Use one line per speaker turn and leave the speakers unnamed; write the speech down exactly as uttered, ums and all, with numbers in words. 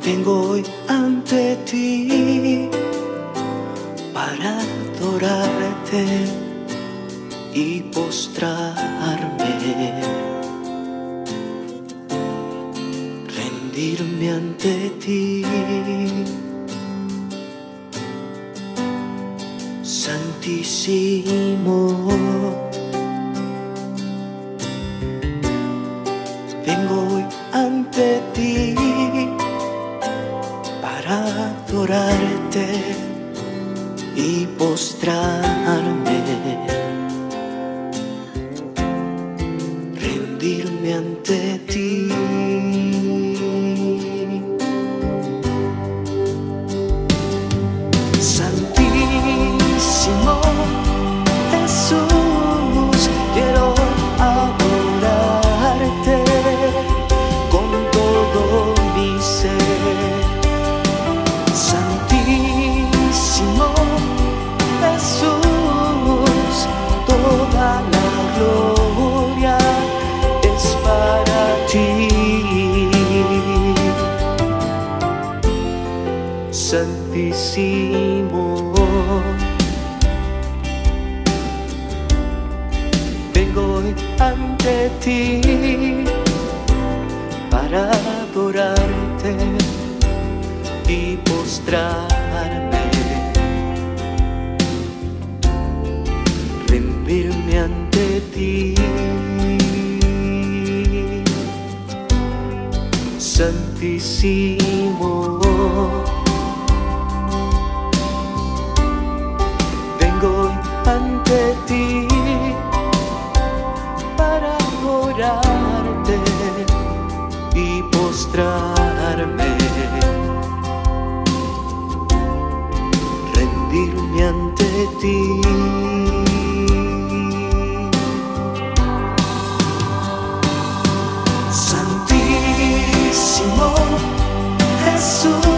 Vengo hoy ante ti para adorarte y postrarme, rendirme ante ti, Santísimo. Vengo hoy ante ti para adorarte y postrarme, rendirme ante ti. Santísimo Jesús, quiero adorarte con todo mi ser. Santísimo Jesús, toda la gloria es para ti. Santísimo, vengo hoy ante ti para adorarte y postrarme, rendirme ante ti. Santísimo, vengo hoy ante ti para adorarte y postrarme, rendirme ante ti. Santísimo Jesús,